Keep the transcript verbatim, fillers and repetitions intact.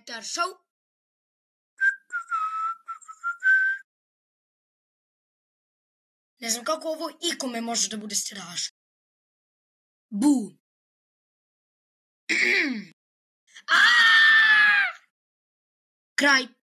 Petar Show. Ne znam kako ovo ikome može da bude strašno. Bu. Kraj.